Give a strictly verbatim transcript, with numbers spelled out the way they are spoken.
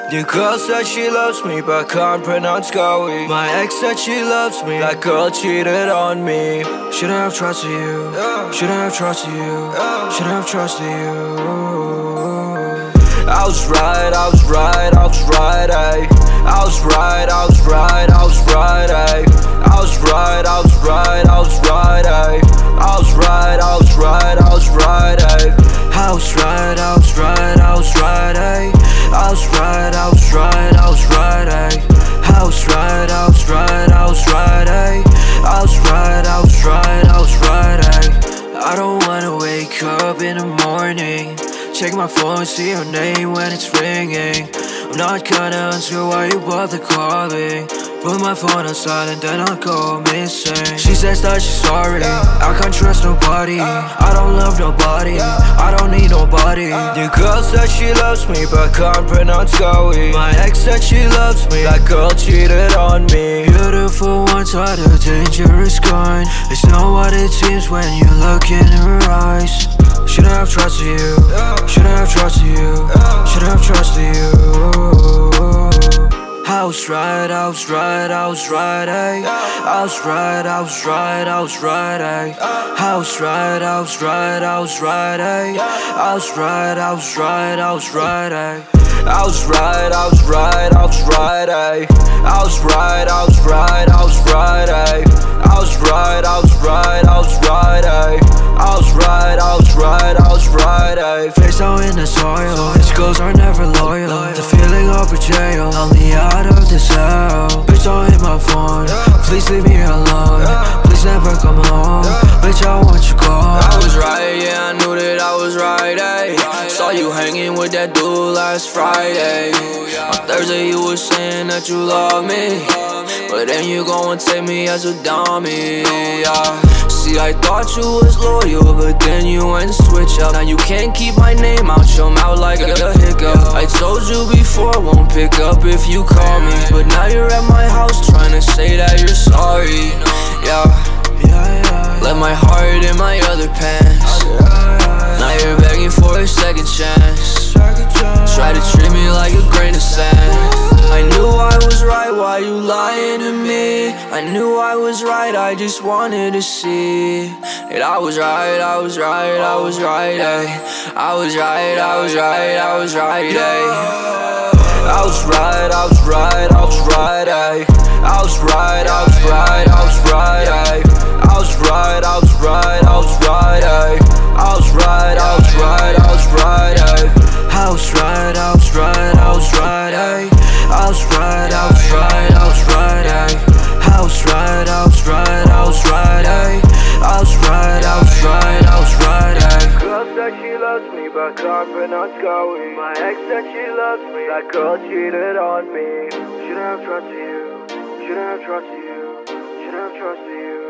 New girl said she loves me but can't pronounce Gawi. My ex said she loves me, that girl cheated on me. Shouldn't have trusted you, shouldn't have trusted you, shouldn't have trusted you. I was right, I was right, I was right, ayy. I was right, I was right, I was right, ayy. I was right, I was right, I was right, ayy. I was right, I was right, I was right, ayy. I was right, I was right, I was right, ayy. I was right, I was right, I was right, ayy. I was right, I was right, I was right, ayy. I was right, I was right, I was right, ayy. I don't wanna wake up in the morning, check my phone and see her name when it's ringing. I'm not gonna answer why you bother calling. Put my phone on silent, then I'll go missing. She says that she's sorry, I can't trust nobody. I don't love nobody, I don't need nobody. New girl said she loves me but can't pronounce Gawi. My ex said she loves me, that girl cheated on me. Beautiful ones are the dangerous kind. It's not what it seems when you look in her eyes. Shouldn't have trusted you, shouldn't have trusted you, shouldn't have trusted you. I was right, I was right, I was right, ayy. I was right, I was right, I was right, ayy. I was right, I was right, I was right, ayy. I was right, I was right, I was right, ayy. I was right, I was right, I was right, ayy. I was right, I was right, I was right, ayy. I was right, I was right, I was right, ayy. I was right, I was right, I was right, ayy. Face out in the soil, these girls are never loyal. The feeling of betrayal, only out of this hell. Bitch, don't hit my phone, please leave me alone. Please never come home, bitch, I want you gone. I was right, yeah, I knew that I was right, ayy. Saw you hanging with that dude last Friday. On Thursday you was saying that you love me, but then you go and take me as a dummy, yeah. See, I thought you was loyal, but then you went and switch up. Now you can't keep my name out your mouth like a hiccup. I told you before, won't pick up if you call me, but now you're at my house trying to say that you're sorry, yeah. Left my heart in my other pants, now you're begging for a second chance. Try to treat me like a grain of sand. I knew I was right, why you lying to me? I knew I was right, I just wanted to see that I was right, I was right, I was right, ayy. I was right, I was right, I was right, ayy. I was right, I was right, I was right, ayy. I was right, I was right, I was right, ayy. I was right, I was right, I was right, ayy. I was right, I was right, I was right, ayy. I was right, I was right, I was right, ayy. I was right, I was right, I was right, ayy. I was right, I was right, I was right, ayy. I was right, I was right, I was right, ayy. Girl said she loves me but can't pronounce Gawi. My ex said she loves me, that girl cheated on me. Shouldn't have trusted you, shouldn't have trusted you, shouldn't have trusted you.